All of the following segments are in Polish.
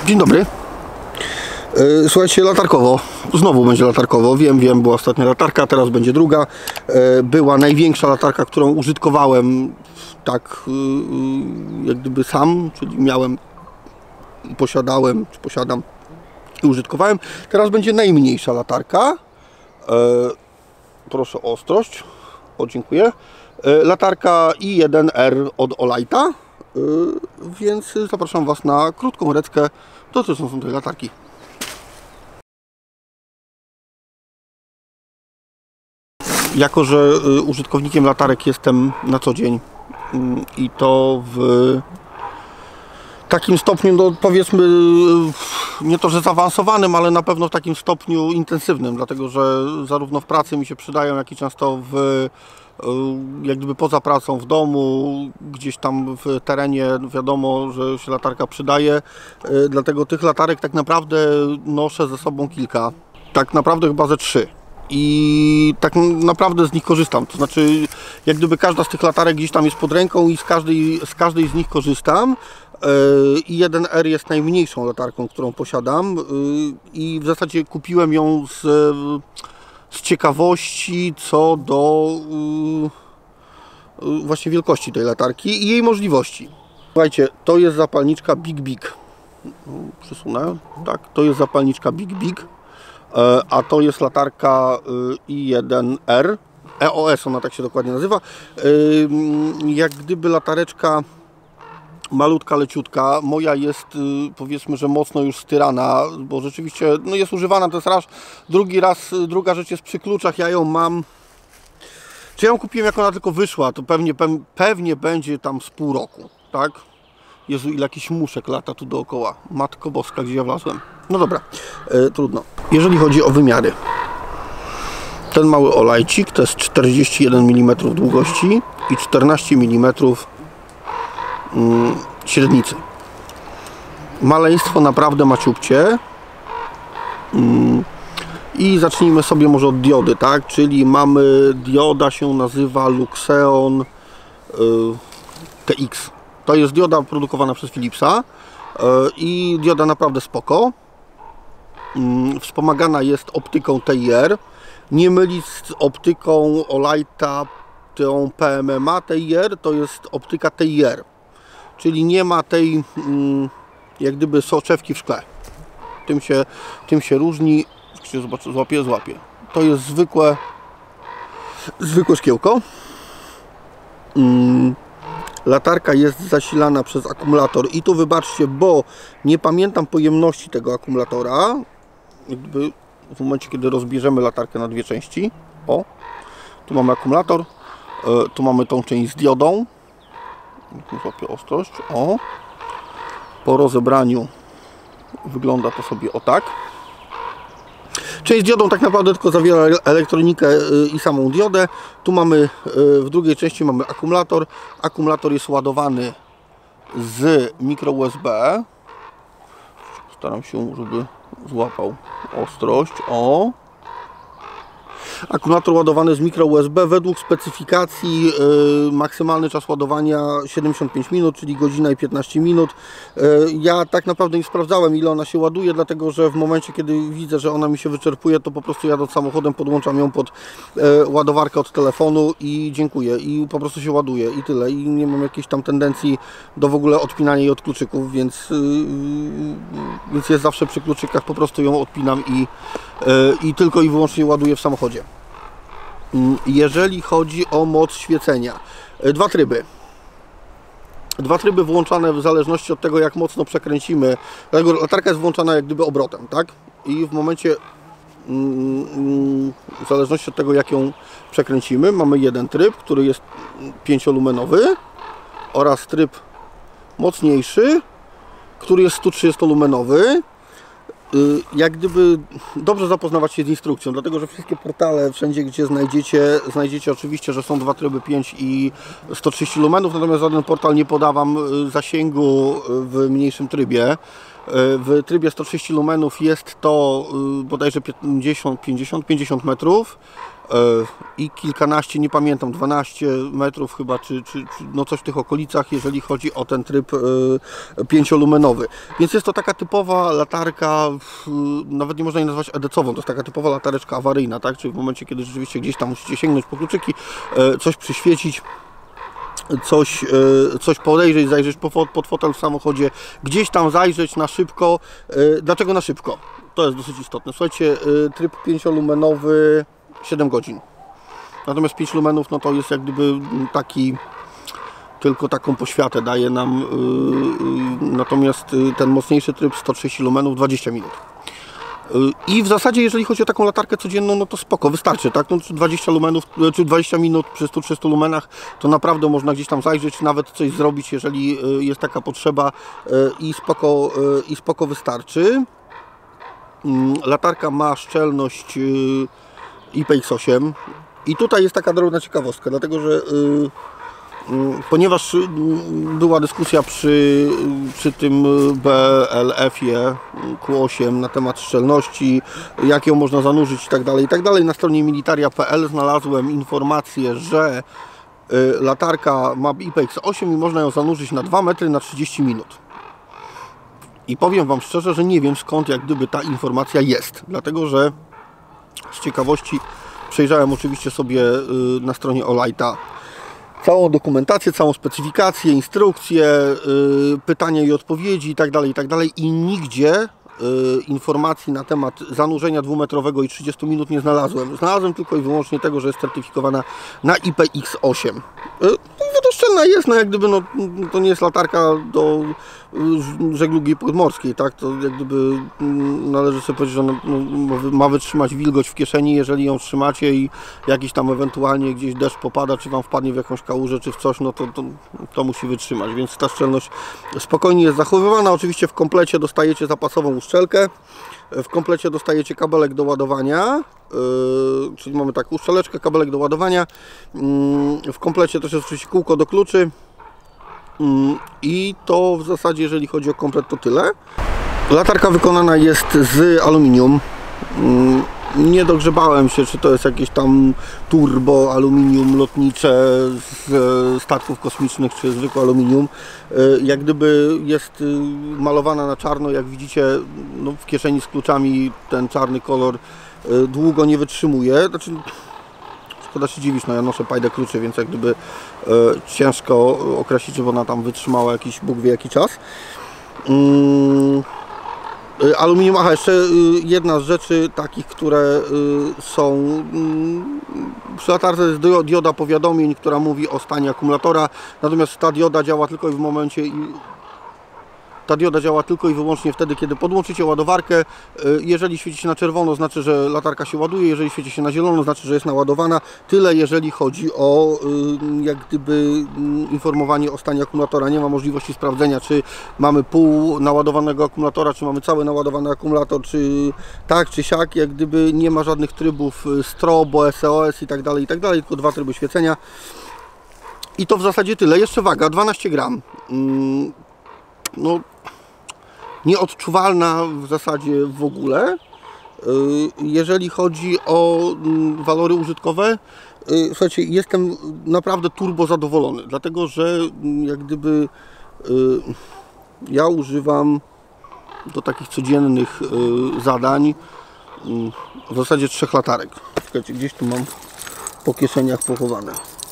Dzień dobry. Słuchajcie, latarkowo. Znowu będzie latarkowo. Wiem, była ostatnia latarka, teraz będzie druga. Była największa latarka, którą użytkowałem tak jak gdyby sam, czyli posiadam i użytkowałem. Teraz będzie najmniejsza latarka. Proszę o ostrość. O, dziękuję. Latarka i1R od Olighta. Więc zapraszam Was na krótką reckę dotyczącą tej latarki. Jako że użytkownikiem latarek jestem na co dzień i to w takim stopniu, no powiedzmy, nie to że zaawansowanym, ale na pewno w takim stopniu intensywnym, dlatego że zarówno w pracy mi się przydają, jak i często jak gdyby poza pracą, w domu, gdzieś tam w terenie, wiadomo, że się latarka przydaje, dlatego tych latarek tak naprawdę noszę ze sobą kilka, tak naprawdę chyba ze 3. I tak naprawdę z nich korzystam, to znaczy jak gdyby każda z tych latarek gdzieś tam jest pod ręką i z każdej z nich korzystam. i1R jest najmniejszą latarką, którą posiadam i w zasadzie kupiłem ją z ciekawości co do właśnie wielkości tej latarki i jej możliwości. Słuchajcie, to jest zapalniczka Big. Przesunę, tak, to jest zapalniczka Big. A to jest latarka i1R, EOS ona tak się dokładnie nazywa. Jak gdyby latareczka malutka, leciutka. Moja jest, powiedzmy, że mocno już styrana, bo rzeczywiście no jest używana, to jest raz. Druga rzecz jest przy kluczach, ja ją mam. Czy ja ją kupiłem, jak ona tylko wyszła, to pewnie będzie tam z pół roku, tak? Jezu, ile jakiś muszek lata tu dookoła. Matko Boska, gdzie ja wlazłem. No dobra, trudno. Jeżeli chodzi o wymiary, ten mały olejcik to jest 41 mm długości i 14 mm średnicy. Maleństwo naprawdę maciubcie. I zacznijmy sobie może od diody, tak? Czyli mamy, dioda się nazywa Luxeon TX. To jest dioda produkowana przez Philipsa i dioda naprawdę spoko. Wspomagana jest optyką TIR. Nie mylić z optyką Olighta, tą PMMA TIR, to jest optyka TIR. Czyli nie ma tej jak gdyby soczewki w szkle. Tym się różni. Złapię. To jest zwykłe szkiełko. Latarka jest zasilana przez akumulator i tu wybaczcie, bo nie pamiętam pojemności tego akumulatora. Jakby w momencie, kiedy rozbierzemy latarkę na dwie części. O, tu mamy akumulator, tu mamy tą część z diodą. Złapię ostrość. O, po rozebraniu wygląda to sobie o tak. Część z diodą tak naprawdę tylko zawiera elektronikę i samą diodę. Tu mamy, w drugiej części mamy akumulator. Akumulator jest ładowany z mikro USB. Staram się, żeby złapał ostrość. O! Akumulator ładowany z mikro USB. Według specyfikacji maksymalny czas ładowania 75 minut, czyli godzina i 15 minut. Ja tak naprawdę nie sprawdzałem, ile ona się ładuje, dlatego że w momencie, kiedy widzę, że ona mi się wyczerpuje, to po prostu jadąc samochodem podłączam ją pod ładowarkę od telefonu i dziękuję. I po prostu się ładuje i tyle. I nie mam jakiejś tam tendencji do w ogóle odpinania jej od kluczyków, więc jest zawsze przy kluczykach, po prostu ją odpinam i tylko i wyłącznie ładuję w samochodzie. Jeżeli chodzi o moc świecenia, dwa tryby włączane w zależności od tego, jak mocno przekręcimy. Dlatego latarka jest włączana jak gdyby obrotem, tak? I w momencie, w zależności od tego, jak ją przekręcimy, mamy jeden tryb, który jest 5-lumenowy oraz tryb mocniejszy, który jest 130-lumenowy. Jak gdyby dobrze zapoznawać się z instrukcją, dlatego że wszystkie portale, wszędzie gdzie znajdziecie oczywiście, że są dwa tryby 5 i 130 lumenów, natomiast żaden portal nie poda Wam zasięgu w mniejszym trybie. W trybie 130 lumenów jest to bodajże 50 metrów, i kilkanaście, nie pamiętam, 12 metrów chyba, czy no coś w tych okolicach, jeżeli chodzi o ten tryb 5-lumenowy. Więc jest to taka typowa latarka, nawet nie można jej nazwać edecową, to jest taka typowa latareczka awaryjna, tak? Czyli w momencie, kiedy rzeczywiście gdzieś tam musicie sięgnąć po kluczyki, coś przyświecić, coś podejrzeć, zajrzeć pod fotel w samochodzie, gdzieś tam zajrzeć na szybko. Dlaczego na szybko? To jest dosyć istotne. Słuchajcie, tryb 5-lumenowy 7 godzin. Natomiast 5 lumenów, no to jest jak gdyby taki, tylko taką poświatę daje nam. Natomiast ten mocniejszy tryb 130 lumenów 20 minut. I w zasadzie, jeżeli chodzi o taką latarkę codzienną, no to spoko, wystarczy, tak? No, 20 lumenów, czy 20 minut przy 100-300 lumenach, to naprawdę można gdzieś tam zajrzeć, nawet coś zrobić, jeżeli jest taka potrzeba, i spoko wystarczy. Latarka ma szczelność IPX8 i tutaj jest taka drobna ciekawostka, dlatego że ponieważ była dyskusja przy tym BLF-ie Q8 na temat szczelności, jak ją można zanurzyć i tak dalej, na stronie militaria.pl znalazłem informację, że latarka ma IPX8 i można ją zanurzyć na 2 metry na 30 minut. I powiem Wam szczerze, że nie wiem, skąd jak gdyby ta informacja jest, dlatego że z ciekawości przejrzałem oczywiście sobie na stronie Olighta całą dokumentację, całą specyfikację, instrukcje, pytania i odpowiedzi i tak dalej i nigdzie informacji na temat zanurzenia 2-metrowego i 30 minut nie znalazłem. Znalazłem tylko i wyłącznie tego, że jest certyfikowana na IPX8. Wodoszczelna jest, no jak gdyby, no, to nie jest latarka do żeglugi podmorskiej, tak? To jak gdyby należy sobie powiedzieć, że ma wytrzymać wilgoć w kieszeni, jeżeli ją trzymacie i jakiś tam ewentualnie gdzieś deszcz popada, czy Wam wpadnie w jakąś kałużę, czy w coś, no to musi wytrzymać, więc ta szczelność spokojnie jest zachowywana. Oczywiście w komplecie dostajecie zapasową uszczelkę, w komplecie dostajecie kabelek do ładowania, czyli mamy taką uszczeleczkę, kabelek do ładowania, w komplecie też jest oczywiście kółko do kluczy i to w zasadzie, jeżeli chodzi o komplet, to tyle. Latarka wykonana jest z aluminium. Nie dogrzebałem się, czy to jest jakieś tam turbo aluminium lotnicze z statków kosmicznych, czy zwykłe aluminium. Jak gdyby jest malowana na czarno, jak widzicie, no w kieszeni z kluczami ten czarny kolor długo nie wytrzymuje. Znaczy, szkoda się dziwić, no ja noszę pajdę kluczy, więc jak gdyby ciężko określić, żeby ona tam wytrzymała jakiś, Bóg wie jaki czas. Aluminium, aha, jeszcze jedna z rzeczy takich, które są przy latarce, jest dioda powiadomień, która mówi o stanie akumulatora, natomiast ta dioda działa tylko w momencie, ta dioda działa tylko i wyłącznie wtedy, kiedy podłączycie ładowarkę. Jeżeli świeci się na czerwono, znaczy, że latarka się ładuje, jeżeli świeci się na zielono, znaczy, że jest naładowana. Tyle, jeżeli chodzi o jak gdyby informowanie o stanie akumulatora. Nie ma możliwości sprawdzenia, czy mamy pół naładowanego akumulatora, czy mamy cały naładowany akumulator, czy tak, czy siak. Jak gdyby nie ma żadnych trybów strobo, SOS i tak dalej, tylko 2 tryby świecenia. I to w zasadzie tyle. Jeszcze waga, 12 gram. No, nieodczuwalna w zasadzie w ogóle. Jeżeli chodzi o walory użytkowe, słuchajcie, jestem naprawdę turbo zadowolony, dlatego że jak gdyby ja używam do takich codziennych zadań w zasadzie 3 latarek. Słuchajcie, gdzieś tu mam po kieszeniach pochowane.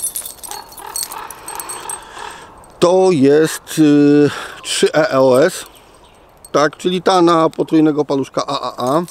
To jest 3 EOS, tak, czyli ta na potrójnego paluszka AAA.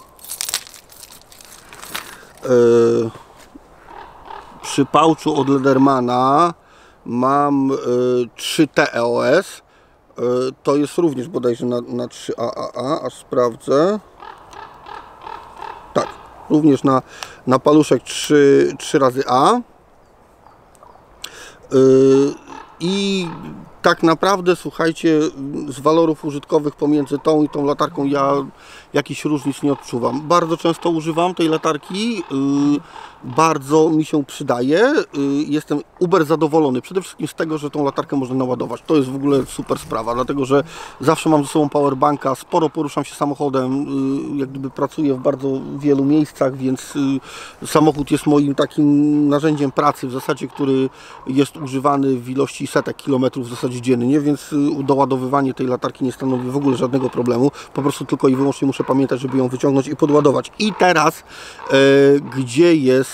Przy pouchu od Ledermana mam 3 TEOS. To jest również bodajże na 3 AAA, aż sprawdzę. Tak, również na paluszek 3 razy A. I tak naprawdę, słuchajcie, z walorów użytkowych pomiędzy tą i tą latarką ja jakichś różnic nie odczuwam. Bardzo często używam tej latarki, bardzo mi się przydaje, jestem uber zadowolony. Przede wszystkim z tego, że tą latarkę można naładować. To jest w ogóle super sprawa, dlatego że zawsze mam ze sobą powerbanka, sporo poruszam się samochodem, jak gdyby pracuję w bardzo wielu miejscach, więc samochód jest moim takim narzędziem pracy w zasadzie, który jest używany w ilości setek kilometrów w zasadzie dziennie, więc doładowywanie tej latarki nie stanowi w ogóle żadnego problemu. Po prostu tylko i wyłącznie muszę pamiętać, żeby ją wyciągnąć i podładować. I teraz, gdzie jest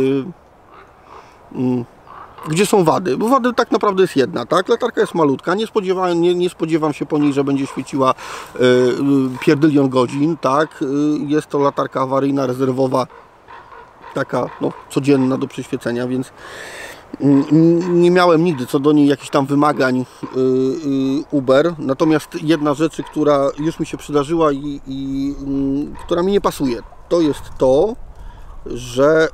gdzie są wady? Bo wady tak naprawdę jest jedna, tak? Latarka jest malutka, nie spodziewam się po niej, że będzie świeciła pierdylion godzin, tak? Jest to latarka awaryjna, rezerwowa, taka no, codzienna do przyświecenia, więc nie miałem nigdy co do niej jakichś tam wymagań uber. Natomiast jedna rzecz, która już mi się przydarzyła i która mi nie pasuje, to jest to, że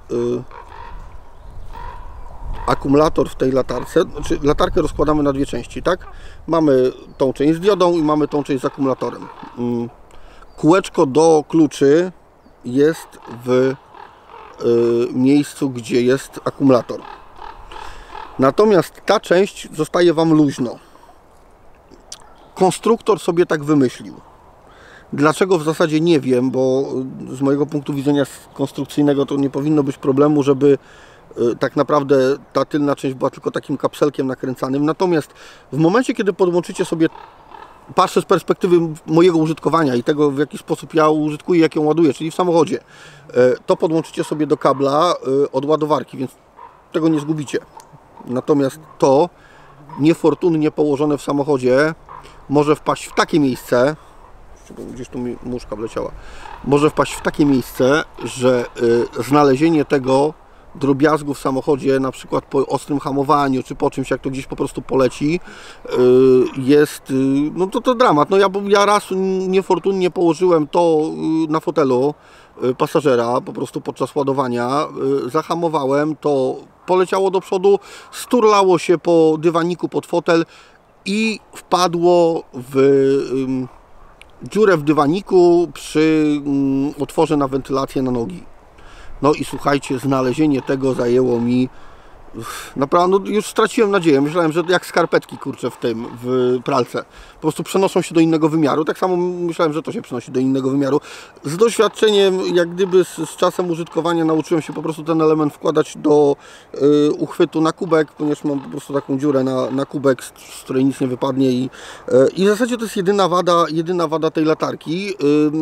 akumulator w tej latarce, znaczy latarkę rozkładamy na dwie części, tak? Mamy tą część z diodą i mamy tą część z akumulatorem. Kółeczko do kluczy jest w miejscu, gdzie jest akumulator. Natomiast ta część zostaje Wam luźno. Konstruktor sobie tak wymyślił. Dlaczego w zasadzie nie wiem, bo z mojego punktu widzenia konstrukcyjnego to nie powinno być problemu, żeby tak naprawdę ta tylna część była tylko takim kapselkiem nakręcanym. Natomiast w momencie, kiedy podłączycie sobie, patrzę z perspektywy mojego użytkowania i tego, w jaki sposób ja użytkuję, jak ją ładuję, czyli w samochodzie, to podłączycie sobie do kabla od ładowarki, więc tego nie zgubicie. Natomiast to niefortunnie położone w samochodzie może wpaść w takie miejsce, gdzieś tu mi muszka wleciała, może wpaść w takie miejsce, że znalezienie tego drobiazgu w samochodzie, na przykład po ostrym hamowaniu, czy po czymś, jak to gdzieś po prostu poleci, jest, no to dramat. No ja raz niefortunnie położyłem to na fotelu pasażera, po prostu podczas ładowania, zahamowałem, to poleciało do przodu, sturlało się po dywaniku pod fotel i wpadło w dziurę w dywaniku przy otworze na wentylację na nogi. No i słuchajcie, znalezienie tego zajęło mi naprawdę, no już straciłem nadzieję. Myślałem, że jak skarpetki, kurczę, w pralce. Po prostu przenoszą się do innego wymiaru. Tak samo myślałem, że to się przenosi do innego wymiaru. Z doświadczeniem, jak gdyby z czasem użytkowania nauczyłem się po prostu ten element wkładać do uchwytu na kubek, ponieważ mam po prostu taką dziurę na kubek, z której nic nie wypadnie i w zasadzie to jest jedyna wada tej latarki.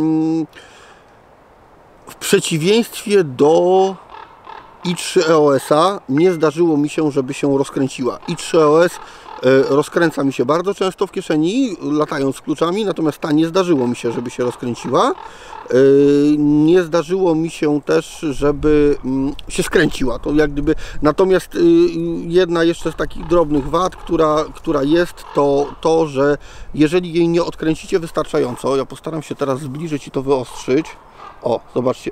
W przeciwieństwie do i3 EOS-a nie zdarzyło mi się, żeby się rozkręciła. i3 EOS rozkręca mi się bardzo często w kieszeni, latając z kluczami, natomiast ta nie zdarzyło mi się, żeby się rozkręciła. Nie zdarzyło mi się też, żeby się skręciła. To jak gdyby... Natomiast jedna jeszcze z takich drobnych wad, która jest, to, że jeżeli jej nie odkręcicie wystarczająco, ja postaram się teraz zbliżyć i to wyostrzyć. O, zobaczcie,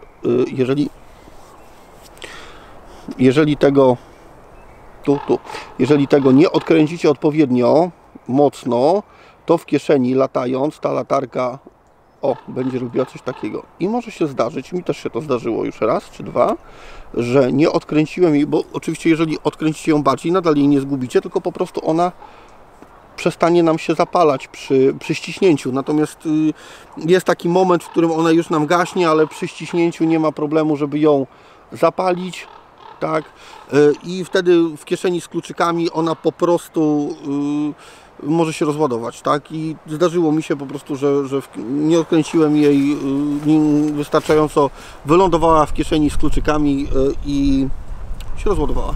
jeżeli tego jeżeli tego nie odkręcicie odpowiednio mocno, to w kieszeni latając ta latarka będzie robiła coś takiego. I może się zdarzyć, mi też się to zdarzyło już raz czy dwa, że nie odkręciłem jej, bo oczywiście jeżeli odkręcicie ją bardziej, nadal jej nie zgubicie, tylko po prostu ona przestanie nam się zapalać przy ściśnięciu. Natomiast jest taki moment, w którym ona już nam gaśnie, ale przy ściśnięciu nie ma problemu, żeby ją zapalić. Tak? I wtedy w kieszeni z kluczykami ona po prostu może się rozładować. Tak? I zdarzyło mi się po prostu, że nie odkręciłem jej wystarczająco, wylądowała w kieszeni z kluczykami i się rozładowała.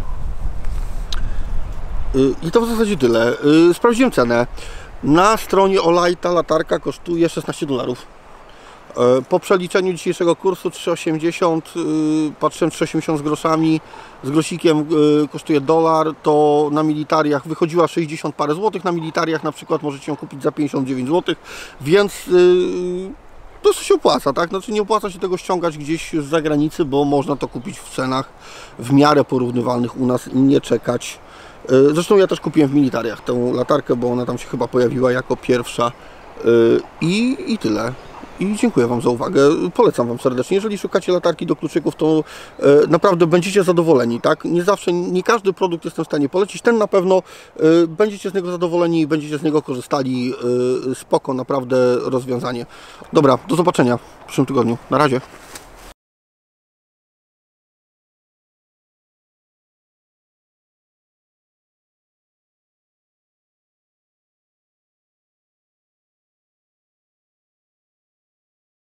I to w zasadzie tyle. Sprawdziłem cenę. Na stronie Olay ta latarka kosztuje $16. Po przeliczeniu dzisiejszego kursu 3,80, patrzyłem 3,80 z groszami, z grosikiem kosztuje $1, to na militariach wychodziła 60 parę złotych, na militariach na przykład możecie ją kupić za 59 zł, więc to się opłaca, tak? Znaczy nie opłaca się tego ściągać gdzieś z zagranicy, bo można to kupić w cenach w miarę porównywalnych u nas i nie czekać Zresztą ja też kupiłem w Militariach tę latarkę, bo ona tam się chyba pojawiła jako pierwsza. I tyle. I dziękuję Wam za uwagę. Polecam Wam serdecznie. Jeżeli szukacie latarki do kluczyków, to naprawdę będziecie zadowoleni, tak? Nie zawsze, nie każdy produkt jestem w stanie polecić. Ten na pewno będziecie z niego zadowoleni i będziecie z niego korzystali. Spoko, naprawdę rozwiązanie. Dobra, do zobaczenia w przyszłym tygodniu. Na razie.